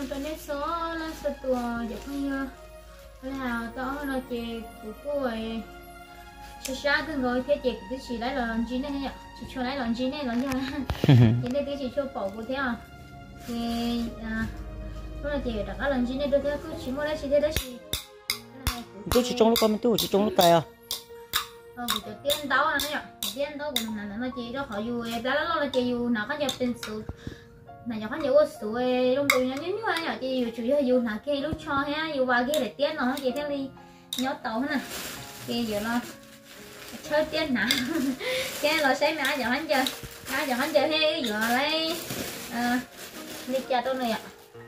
bên đấy số nó số tua giờ không là tao nó chè của cô ấy xa cứ ngồi thế chè cái chỉ lấy lần chín này nhá chỉ cho lấy lần chín này lần nha hiện tại chỉ cho bỏ của thế à thì nó là chè đặt cái lần chín này được thế cứ chỉ mua lấy chỉ thế đó chỉ tôi chỉ trong lúc con tôi chỉ trong lúc cày à cái tiền đâu à nhá tiền đâu cũng là nó chè đó họ dù đó là chè dù nào có nhập tiền số này nhỏ nhiều số trong tôi nó như vậy nhỏ chị chủ yếu dùng là cái lúc cho ha dùng vào cái để tiền nó chị theo đi nhớ tàu nè cái giờ nó chơi tiền nè cái nó sẽ mẹ giờ hắn chơi hay giờ lấy đi chơi tôi này ạ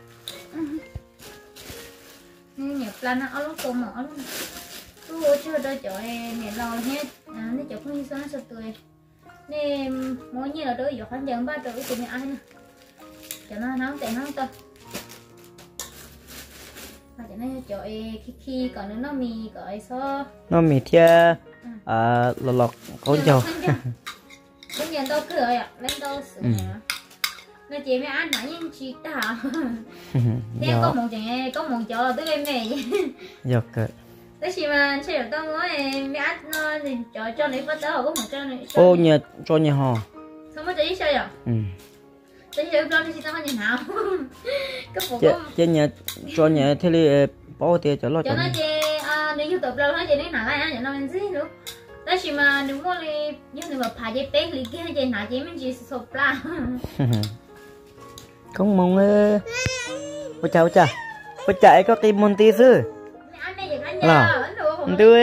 nhập plan nó lúc tôi mở luôn tôi chưa đợi chỗ mẹ lo hết nó chỗ không như sao nó tươi nên mỗi như là đôi giờ hắn giờ ba trời của mẹ ai nè cho nó nóng để nóng to và cho nó chọi khi còn nữa nó mì gọi số nó mì thia lọt con dầu cũng nhận đâu cứ rồi ạ lên đâu sửa nó chỉ mới ăn hả nhưng chỉ ta thế có một chỗ tới em này dọc cơ thế chỉ mà chơi được tao nói mới ăn nó thì cho lấy bắt tao có một cho này ô nhà cho nhà họ xong mới chỉ chơi à thế giờ cho nên tao nhìn nào cái phụ chế nhà cho nhà thế li bao tiền cho lo cho nó chơi nếu như tập đâu nó chơi đến nào lại cho nó mình gì nữa đó chỉ mà nếu mà li như nếu mà phải chơi bé li kia chơi nào chơi mình chỉ sộp la không mong ôi chào có cái môn tí sư là tươi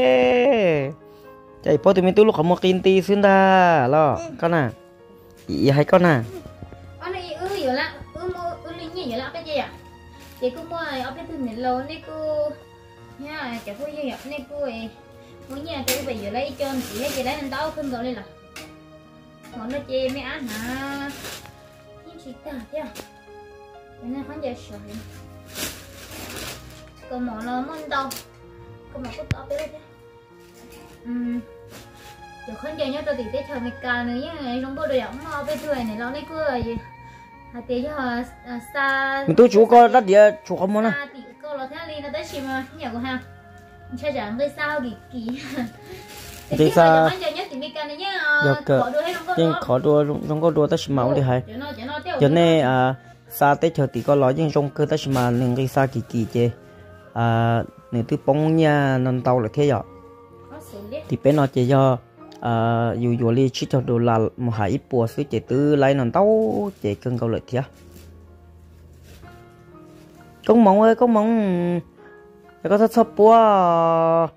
chạy bao tiền tôi lúc không một kinh tí xuyên ta lo con à ý hay con à vậy là linh như vậy là cái gì à chị cũng mua ở bên thuyền lô này cô nha chả có gì vậy này cô ấy muốn nhà tôi bây giờ lấy cho chị hay chị lấy anh tao không gọi đây là món nó chê mấy ăn hả nhưng chị ta chứ cái này hắn giờ sợi còn món nó món đâu còn món có tao biết chứ giờ không giờ nhớ tôi thì tới chờ mày cà nữa nhá trong bữa đồ ống ở bên thuyền này lo này cô gì tí cho xa mình tôi chú có đất địa chú không muốn à tí cô là thế này nó tới chim mà nhà của ha chơi chẳng gây sao kỳ thì sao nhưng khó đua không có đua tới máu thì hay cho nên xa tới chờ tí có nói nhưng trong cơ tới mà nên gây sao kỳ chứ nếu tôi bóng nha non tàu là thế rồi thì bên nó chỉ do dù li chỉ cho đồ là một hải bùa suy chế tư lấy non tàu chế cân câu lợi thế công mong ơi công mong có thất sắp bùa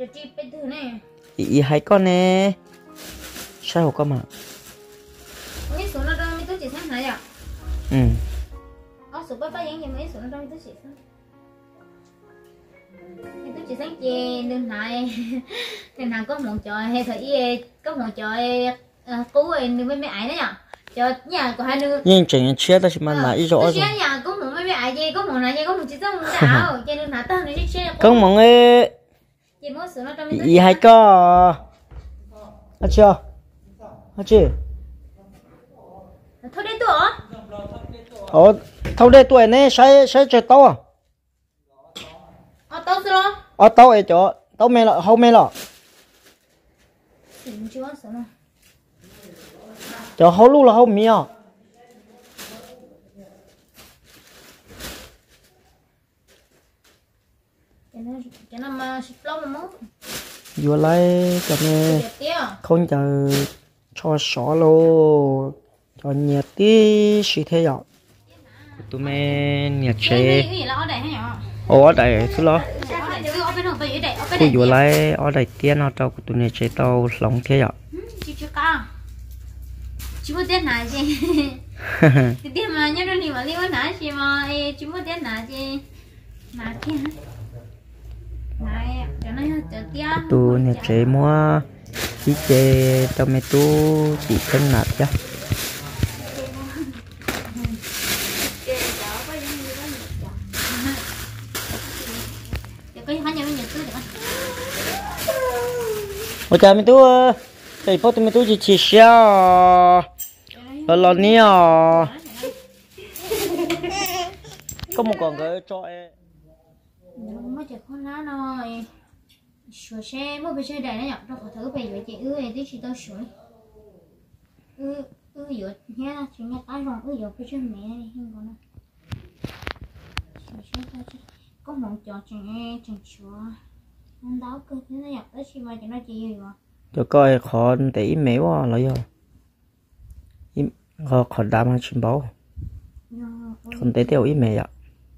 ý hay con nè sao con mà mấy số nó đâu mấy tôi chỉ sáng hả vậy số ba ba gì mấy số nó đâu mấy tôi chỉ sáng tôi chỉ sáng chè đừng này có một trò hay thấy có một trò cú ấy với mấy ai đấy nhở cho nhà của hai đứa nhưng chuyện chia ta chỉ mà lại rõ rồi nhà có một mấy ai gì có một này gì có một chỉ trong đảo cho nên là tao này chia có một ấy chị muốn sửa nó trong ý hay có à chưa thôi đây tuổi thôi đây tuổi này sẽ chơi tao à tao rồi tao ấy chỗ tao mẹ lọ hậu mẹ lọ cho hậu lúc là hậu mía cho nó mà lâu mà mốt vừa lấy cho nên không chờ cho xỏ lô cho nhiệt tí xí thế rồi tụi mình nhiệt chế ở đây thứ lo cô vừa lấy ở đây tiền nó cho tụi mình chế tàu lòng thế rồi chỉ muốn tiền nào chứ tiền mà nhớ đâu mà liên quan nào chứ mà chỉ muốn tiền nào chứ mà kia này cho nó cho tiền tụi nhiệt chế mua chỉ chế cho mấy tu chỉ cân nạp chứ ôi trời mấy tu thầy phô tụi mấy tu chỉ sao lo nè có một con cái cho em mới chỉ con lá rồi sửa xe mới bị xe đầy nó nhập cho khỏi thử về vậy chị tí chị tao sửa dựa nha chị nghe tao rồi dựa phải cho mẹ này không còn đâu sửa xe tao chứ có một trò chẳng sửa anh đáo cơ thế nó nhập tới chị mà chị nói chị gì vậy cho coi khó tí méo à lấy rồi khó đam mà chim báu không té theo ý mẹ ạ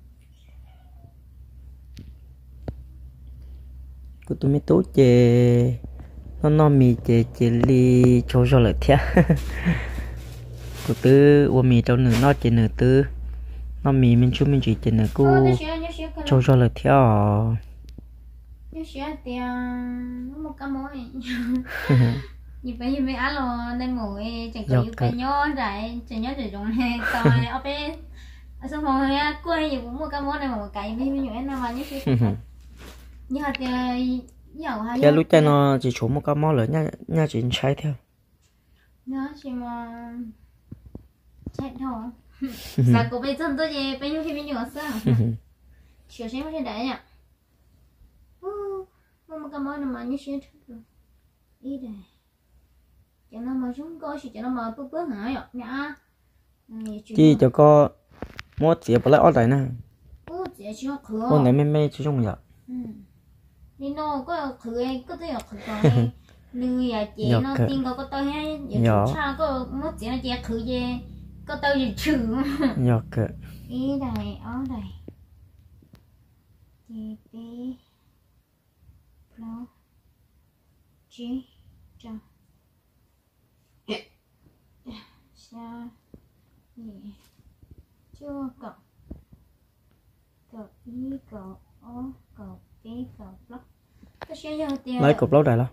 của tôi mới tốt chè nó mì chè li cho lại thế của tôi uống mì trong nửa nó chè nửa tư nó mì mình chú mình chỉ chè nửa cô cho lại thế như xe tiền một cái mối như vậy như mấy ăn rồi nên ngồi chẳng có cái nhó rồi chẳng nhó để dùng hay coi ở bên xong rồi quay gì cũng một cái món này một cái với nhiều em nào mà như thế như hạt dầu hay cái lúc trên nó chỉ trúng một cái món lớn nha chỉ trái theo nhớ chỉ mà chạy thôi sao cô bây giờ tôi gì bây giờ thì mình nhớ sao chiều sáng mới đấy nhỉ một cái món này mà như thế thôi đi đây cho nó mà chúng coi chỉ cho nó mà bước bước hả nhá chi cho có mua tiền bỏ lại ở đây nè con này mê chứ không vậy đi nó có khử ấy có thể khử rồi người à chị nó tin có tôi hay giờ sao có mất tiền nó chị khử gì có tôi gì trừ nhớ kệ ý đây ở đây chị bé lo chị cho sao gì chưa cậu cậu ý cậu ó cậu bé cậu block lấy cục lót này lo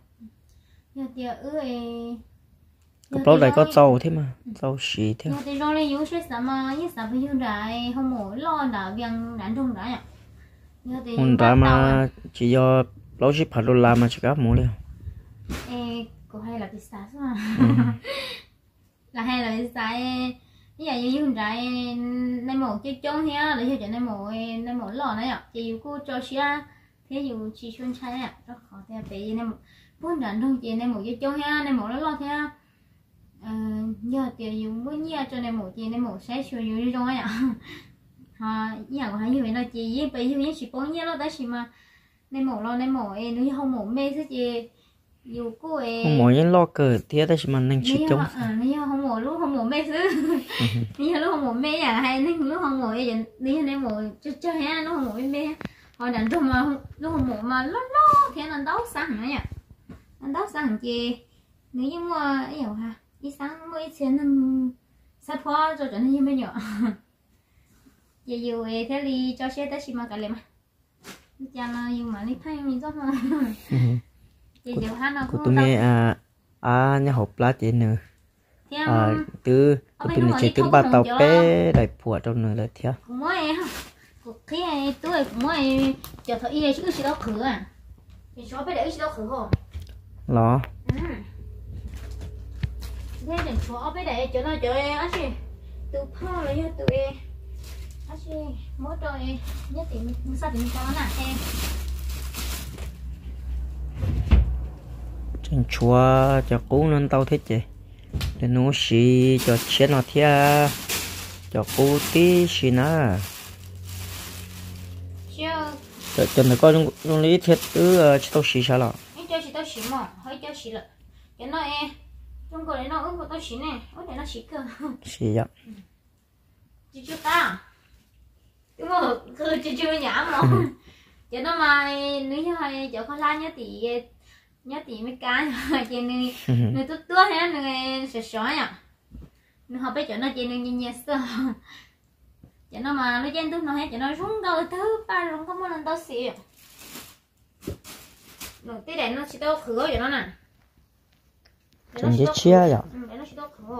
cục lót này có dầu thế mà dầu xì thế thì rồi lấy yếu sẽ mà như sao bây giờ lại không mỗi lo đã viên đánh trong đấy ạ hôm đó mà chỉ do lót ship phải đô la mà chỉ có mua liền cô hay là pizza sao là hay là pizza như vậy như hôm nay nay một chiếc trống ha để cho nay một lò này ạ chị cô cho xia thế dù chị xuân trái ạ rất khó theo bị nay một bốn lần thôi chị nay một chiếc trống ha nay một nó lo theo giờ tiền dùng với nhiều cho nay một chị nay một sẽ sử dụng đi rồi ạ nhà của hai như vậy là chị với bị như chị bón nhiều đó đó chị mà nay một lo nay một nếu không một mê thế chị dù cô ấy không mỗi những lo cờ thế đó mà nên chỉ chống nếu không mỗi lúc không mỗi mê thứ nếu lúc không mỗi mê à hay nếu lúc không mỗi vậy nếu nay một cho hết lúc không mỗi mê họ đánh trong mà lúc không mỗi mà lót thế là đấu sáng nữa nhỉ anh đấu sáng chị nếu như mà ấy hiểu ha đi sáng mới trên sát hoa cho nên như bây giờ giờ dù thế thì cho xe tới xí mà cả lên mà cha là dù mà đi thay mình rất là của tôi nghe nhà hộp lá chị nữa từ của tôi này chỉ từ ba tàu bé đại phùa trong nữa là theo mỗi khi này tôi mỗi chờ thời y chứ chỉ đâu khử à thì cho bé để chỉ đâu khử không lo thế để cho bé để cho nó chơi á chị từ phao lấy từ á chị mỗi trời nhất thì mình sao thì mình cho nè em chân chúa cho cú nên tao thế chứ để nó xì cho chết nó thia cho cú tí xì nè cho nó có trong lý thiết chỉ tao xì sao là cho chỉ tao xì mà hơi cho xì là cái nó trong cái nó ứng của tao xì này ở đây nó xì cơ xì vậy chị chưa ta đúng không cứ chưa nhảm mà cho nó mà nếu như hay cho con la nhớ tí mấy cái chị người tốt tốt hết người sợ sợ nhá người học biết cho nó chị người nhẹ sợ cho nó mà nó chen tốt nó hết cho nó rung đầu thứ ba rung có một lần tao xì rồi tí để nó chỉ tao khử cho nó nè chẳng dễ chia vậy để nó chỉ tao khử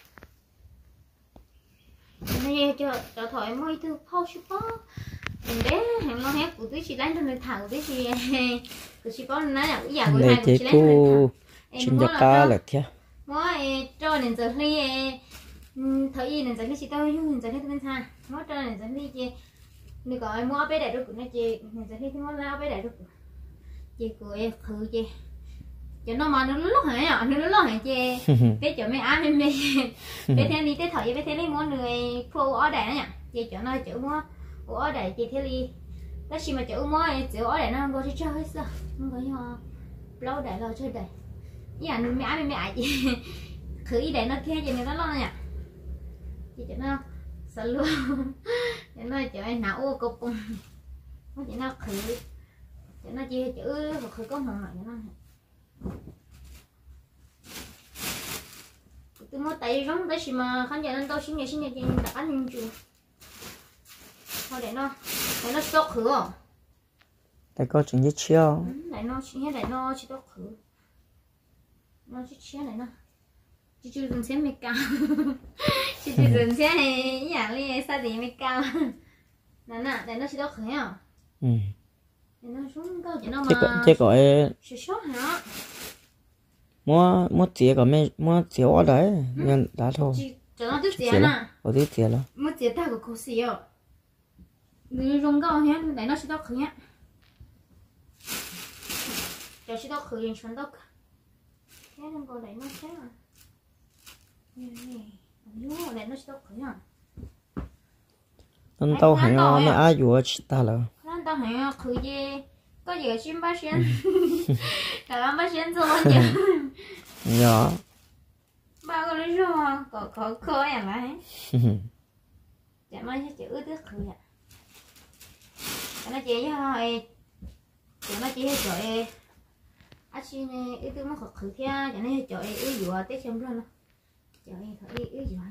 này cho thoại mới từ phao ship mình bé hàng lo hết của tí chị đánh cho người thảo tí chị của chị có nói là cái của hai của chị đánh xin cho ta là thế mỗi cho nên giờ đi thời y nên giờ đi chị tao dùng nên giờ đi bên xa mỗi cho nên giờ đi chị nếu có ai mua bé đại được nó chị người ta thấy mua lao bé đại được chị cười thử chị cho nó mà nó lúc hả nhở nó lúc hả chị bé cho mấy ăn mấy bé theo đi tới thời bé theo đi mua người phô ở đây nhở chị cho nó chữ mua ở đây chị theo đi đó chỉ mà chữ mua chữ ở đây nó không có đi chơi hết sao không có nhưng mà lâu đại lo chơi đây nhà mấy ăn mấy ai chị thử đi để nó kia chị nó lo nhở chị cho nó sợ luôn cho nó chữ nào ô cục nó chỉ nó khử cho nó chia chữ khử có một loại cho nó tôi mới tay giống tới mà khán giả nên tôi xin nhật đặt ăn nhưng chưa thôi để nó tốt khử à tại có chuyện gì chiêu để nó chỉ tốt khử nó chỉ chia này nó chỉ dừng xe mấy cao chỉ dừng xe này nhà đi sao thì mấy cao nè để nó chỉ tốt khử à để nó xuống câu chỉ nó mà chứ gọi sốt hả mua chè có mấy mua chè ở đấy nhưng đã thôi cho nó tức chè nè ở đây chè đó mua chè ta có khó xí à người dùng câu hết để nó chỉ tốt khử nhá cho chỉ tốt khử liền chuẩn tốt thế nên cô để nó thế mà để nó chỉ tốt khử nhá nên tao hẹn mẹ ai vừa ta là nên tao hẹn khử gì có gì ở trên bát sen cả bát sen rồi chứ nhỏ ba cái lý do có khơi à mà chả mấy chữ tức khử à nó chỉ thôi nó chỉ trời à xin ý tôi mới khử theo cho nên trời ý vừa tết xem luôn trời thôi ý vừa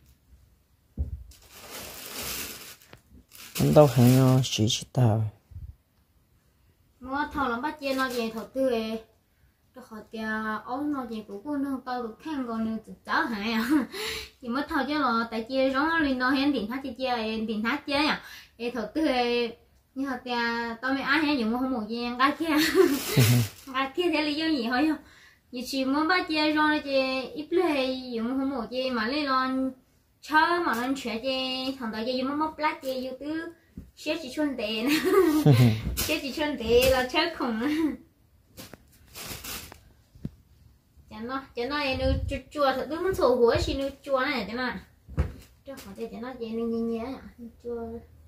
nên tao hẹn chỉ ta mua thầu làm bắt chia nó về thầu tư cái họ kia ống nó về của cô nó tao được khen còn nữa cháu hại à chỉ mới thầu cho nó tại chia giống lên nó hen tiền thắt chia tiền thắt chia à cái thầu tư như họ kia tao mới ai hay dùng không một gì cái kia thế lý do gì thôi không vì chỉ muốn bắt chia rồi thì ít lấy dùng không một gì mà lấy lon chơi mà lon chuyện gì thằng đó chỉ dùng móc lát gì dùng từ sẽ chỉ chuẩn tiền sẽ chỉ chuẩn tiền là chơi không cho nó nó chua thật đúng sổ húa chỉ nó chua này thế mà cho họ cho nó gì nó nhẹ nhẹ chua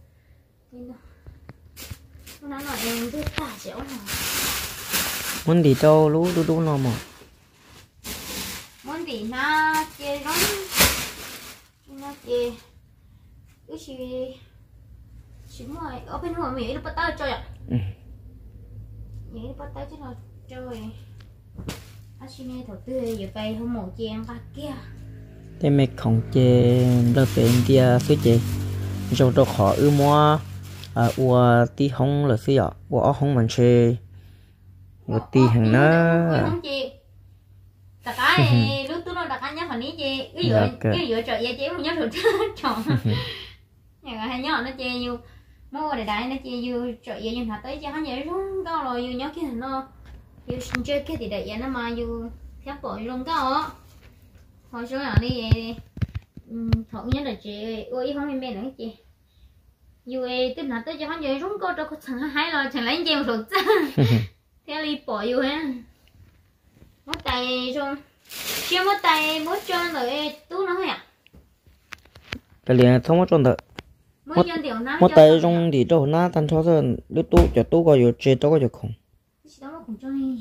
nó nói em biết cả chéo mà muốn đi đâu lú đu nó mà muốn đi na chơi lắm nó chơi cái chỉ mua ở bên ngoài mình nó bắt tay chơi à vậy nó bắt tay chứ nào chơi anh xin nghe đầu tư giờ cây không màu chèn ba kia thế mẹ không chè đâu bên kia suy chè trong đó họ mua ua tí hông là xí ạ ua hông mình chè ua tí hàng nó không chị tất cả lúc tôi nói đặt anh nhá phần ní chị cái dựa trời gia chế một nhớ được chọn nhà hai nhớ nó chè nhiều mua để đại nó chè nhiều trời gia nhưng mà tới cho hắn vậy luôn cao rồi nhiều nhớ cái thằng nó nhiều sinh chơi cái thì đại nó mà nhiều khác bội luôn cao hồi số nào đi thọ nhớ là chị ui không em nữa chị dù tức là tới cho hắn vậy rung cô cho có thằng hai rồi thằng lấy chèo rồi theo đi bỏ dù ha mất tay xong chưa mất tay mất cho rồi tú nó à cái liền không có tròn được mất tay trong thì đâu na tan cho rồi lúc tú cho tú cóอยู่chơi đâu có được không đó mà cũng cho đi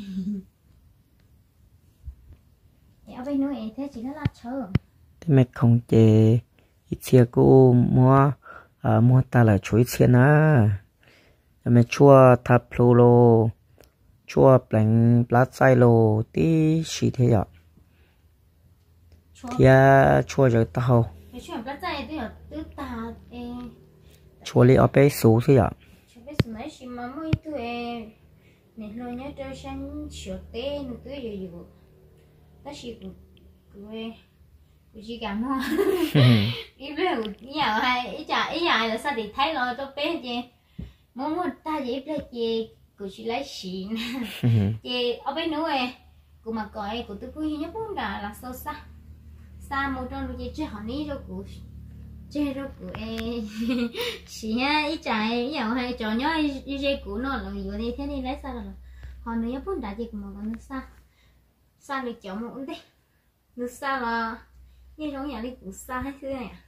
ở bên nữa thế chỉ nó là chờ thế mẹ không chơi ít xe cô mua ta là chuối xiên á mẹ chua tháp lô chua bánh plát sai lô tí xí thế ạ thì chua rồi tao chua li ở bên số thế ạ nên lo nhớ cho sang sửa té nó cứ gì ta chỉ cười chỉ cảm hoa ít lâu nhà hay ít nhà là sao thì thấy lo cho bé chị muốn ta chỉ ít chị cứ chỉ lấy xịn chị ở bên nữa cũng mà coi cũng tôi vui nhớ bốn là sâu xa xa một trong chị chưa hỏi ní rồi cũng chơi đó của em chỉ ha ít trái nhiều hay cho nhớ chơi cũ nó là nhiều đi thế nên lấy sao là họ nếu muốn đã dịch mà còn nước xa được chọn một đi nước xa là như giống nhà đi cũ xa hay thế này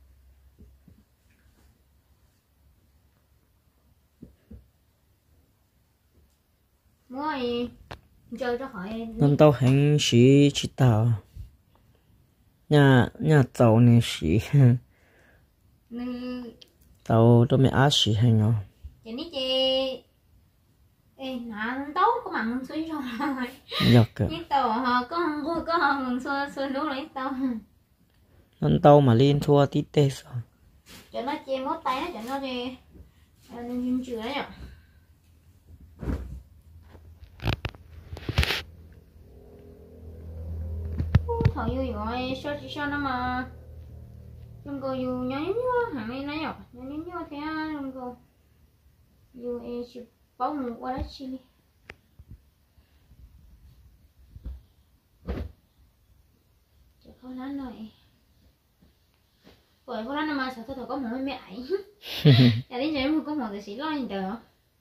mỗi chơi cho hỏi nên tao hành sĩ chỉ tao nhà nhà tàu này sĩ tàu cho mẹ á sĩ hay nhau chị ní chị ê nà tấu có mặn suy rồi giật kìa nhưng tàu họ có mặn xuôi đúng rồi tàu nên tàu mà lên thua tí tê sao cho nó che mốt tay nó cho nó đi nên chữa đấy ạ thằng vui rồi sao nó mà chúng cô dù nhớ hàng này nấy nhở nhớ thế chúng cô dù em chỉ bao một qua đó chi chỉ có lắm rồi bởi có lắm mà sao tôi có một mẹ ấy nhà đến giờ em có một cái gì lo gì đó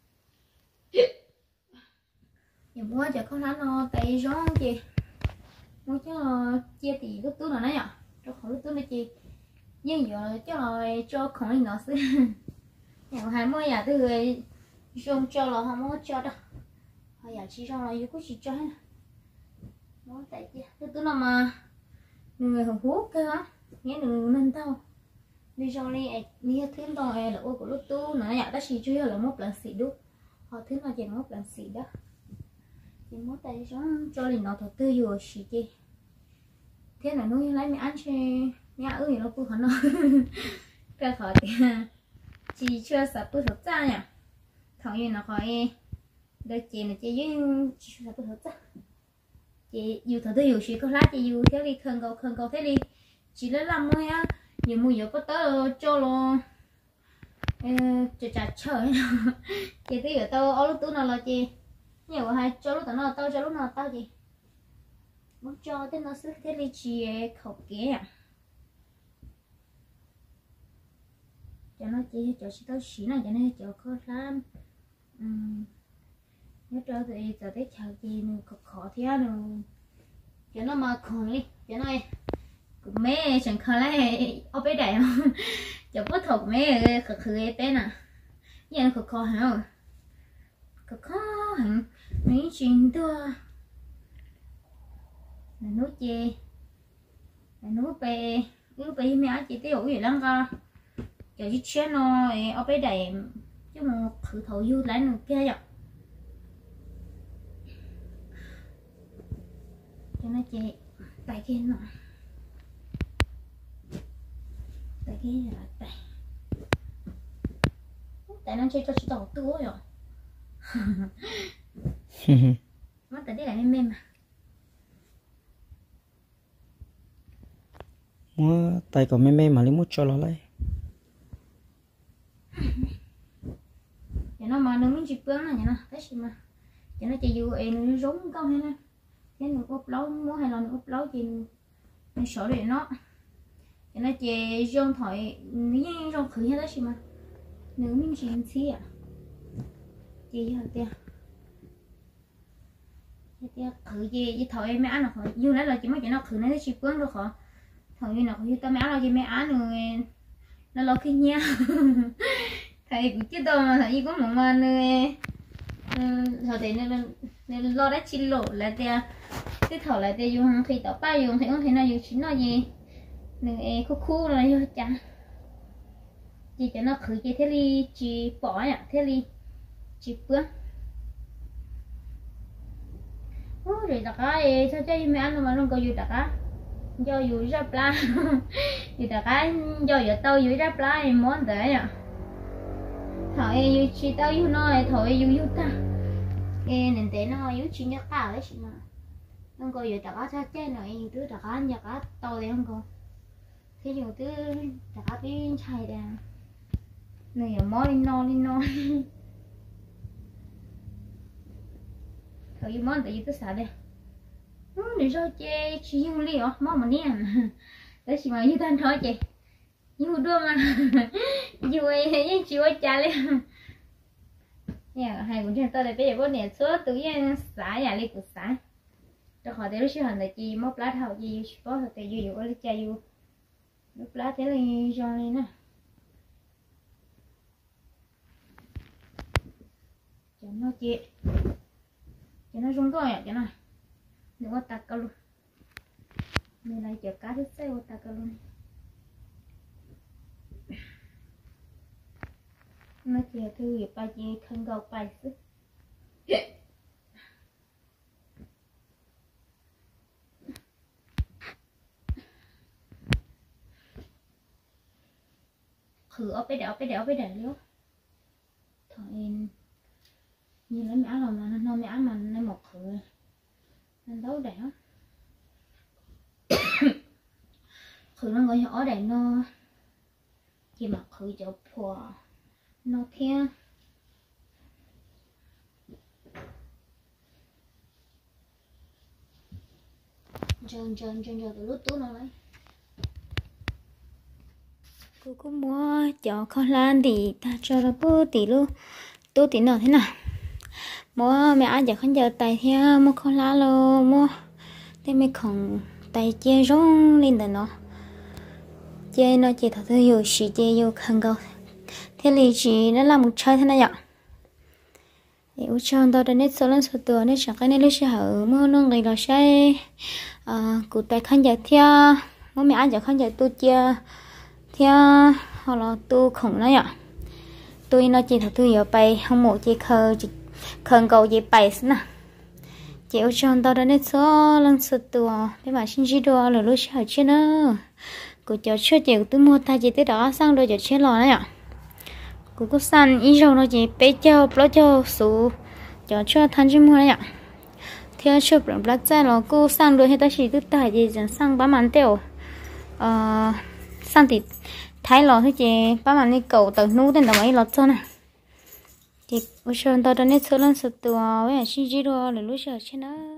giờ mua chỉ có lắm nó tay gió chị mua cho chia thì lúc túi là nấy nhở cho khỏi lúc túi là chị nhưng giờ cho không đi nó xí nhà hai mươi nhà từ người dùng cho là không có cho đâu họ giờ chỉ cho là yêu có chỉ cho nó tại chứ tôi là mà người hồng hút cơ á nghe được nên tao đi cho đi thêm tao là ô của lúc tu nó nhà ta chỉ chơi là một lần xịt đúc họ thêm là chỉ một lần xịt đó thì mỗi tay cho liền nó đầu tư vừa xịt chi thế là nuôi lấy mẹ ăn chơi nhà ơi nó cũng nó ra khỏi chỉ chưa sắp tôi thật ra nhỉ thằng như nó khỏi đôi chị này chị với sắp tôi thật ra chị dù thật tôi dù chỉ có lá chị dù thế đi khẩn cầu thế đi chỉ lấy làm thôi á nhiều mùi giờ có tớ cho lo chả trời chị thấy ở tao ở lúc tuổi nào là chị nhiều hai cho lúc nào tao cho lúc nào tao chị muốn cho thế nó sẽ thế đi chị khẩu kế à cho nó chỉ cho tao xí này cho nên cho có làm nếu cho thì giờ tới chào chị khó thế nào cho nó mà còn đi cho nó mẹ chẳng khó lại ở bên đây không cho bớt thuộc mẹ khử bên à như là khó hả khó hẳn mấy chuyện tua là nấu chè là nấu bè mẹ chị tiêu gì lắm cơ cho chiếc xe nó ở bên đây chứ mà khử thầu du lại nữa kia vậy cho nó chè tại kia nọ tại kia là tại nó chơi cho chị tàu tua rồi mất tại đây là mềm mà mua tay có mềm mà lấy mút cho nó lấy cho nó mà nó muốn chụp bướm này nó thấy gì mà cho nó chơi vui nó rúng câu hay nè thế nó úp lấu muốn hay là nó úp lấu thì nó sợ để nó cho nó chơi rong thoại như rong khử hay đó gì mà nếu mình chỉ xí à chơi hả tia tia khử gì với thoại mấy anh là khỏi như nãy là chỉ mấy cái nó khử nó chụp bướm rồi khỏi thoại như nào như tao mấy anh là chỉ mấy anh rồi nó lo khi nha thầy cũng chưa đâu mà thầy có một mà nơi thầy nên lo đã chín lộ là cái thầu là để dùng khi tao ba dùng thì không thể nào dùng chín là gì nên khu là vô chả chỉ cho nó khử cái thế li chỉ bỏ ạ thế li chỉ bữa rồi đặt cái sao chơi mấy anh mà không có dùng đặt á do dùng ra pla thì đặt cái do giờ tao dùng ra pla thì món đấy ạ thôi yêu chỉ tao yêu nói thôi yêu ta cái nên thế nó yêu chỉ nhắc cả đấy chị mà không có yêu đặt cá sao chơi này yêu thứ đặt cá nhặt cá to thì không có thế yêu thứ đặt cá bên chài đà này ở món đi no thôi yêu món tự yêu thứ sao đây để sao chơi chỉ yêu li à món mà nè đấy chị mà yêu thanh thôi chị yêu đua mà yêu ấy chịu cha lên nhà hai cũng chưa tới đây bây giờ có nè số tự nhiên xả nhà đi cực xả cho họ tới lúc xưa hình là chị móc lá thầu chị có thực tế yêu có lấy cha yêu lúc lá thế là cho lên nè cho nó chị cho nó rung rồi ạ cho nó đừng có tạt cả luôn nên này chở cá thích xe của tạt cả luôn nó chỉ thư việc bài gì không cầu bài sức khử ở bên đảo luôn thôi như lấy mã rồi mà nó mã mà nó một khử nên đấu đảo khử nó gọi ở đây nó chỉ mà khử cho phù nó theo trơn từ lúc tú nó lấy cô cũng mua cho con lan thì ta cho nó bố tí luôn tú tí nào thế nào mua mẹ ăn giờ không giờ tay theo mua con lá luôn mua thế mấy con tay chơi rong lên đời nó chơi nó chỉ thật sự yêu chỉ chơi yêu không cầu thế thì chỉ nó làm một chơi thế này ạ yêu chọn tao đã nét số lần số tuổi nét chẳng cái này lúc sau mua nó người đó sai cụ tay không giờ theo mua mẹ ăn giờ không giờ tu chơi theo hoặc là tu khổng đấy ạ tôi nó chỉ thật sự yêu bay không một chỉ khờ chỉ khẩn cầu gì bay xí nè chịu chọn tao đã nét số lần số tuổi để mà xin chỉ đồ rồi lúc sau chứ nữa cụ cho chưa chịu tôi mua tay chỉ tới đó sang rồi cho chết lò đấy ạ cụ có săn ý rồi nó chỉ bé cho bó cho số cho chưa thành chứ mua đấy ạ theo chưa bằng bó ra nó cô sang rồi hết ta chỉ tôi tài gì chẳng sang bá màn tiêu sang thì thái lò thôi chị bá màn đi cầu tầng nú tên là mấy lọt cho này thì ôi trời tao đã nét số lần số tuổi với xin chỉ đồ rồi lúc sau chết nữa